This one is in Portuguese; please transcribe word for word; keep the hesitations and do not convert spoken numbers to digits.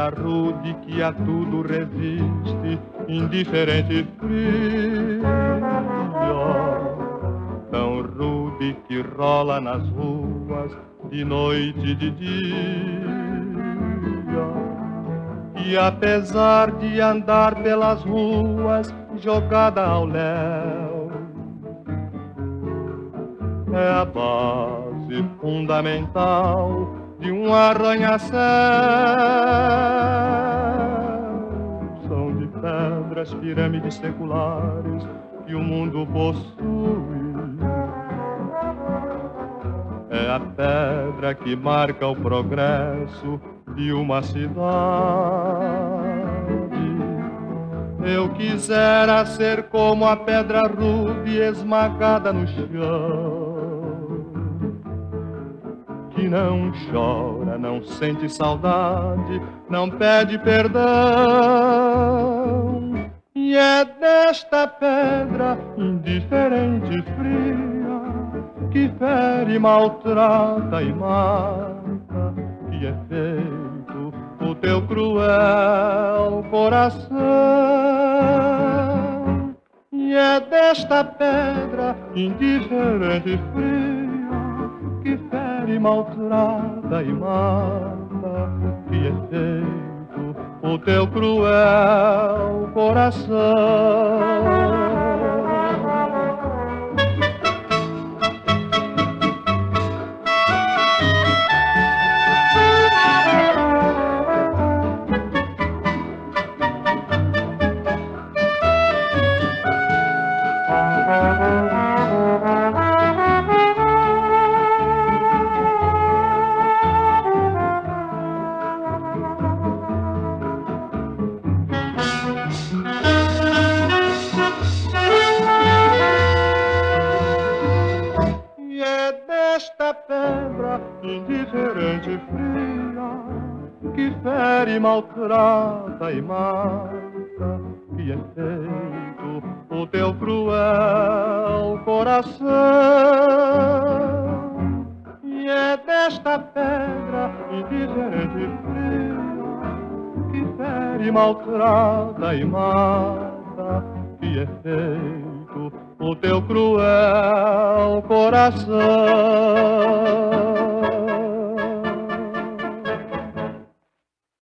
pedra rude que a tudo resiste, indiferente e fria, tão rude que rola nas ruas de noite e de dia. E apesar de andar pelas ruas jogada ao léu, é a base fundamental de um arranha-céu. São de pedras pirâmides seculares que o mundo possui. É a pedra que marca o progresso de uma cidade. Eu quisera ser como a pedra rude esmagada no chão, que não chora, não sente saudade, não pede perdão. E é desta pedra indiferente e fria que fere, maltrata e mata, que é feito o teu cruel coração. E é desta pedra indiferente e fria que fere, maltrata e mata, que é feito o teu cruel coração. Esta pedra indiferente e fria que fere, maltrata e mata, que é feito o teu cruel coração. E é desta pedra indiferente e fria que fere, maltrata e mata, que é feito o teu cruel coração.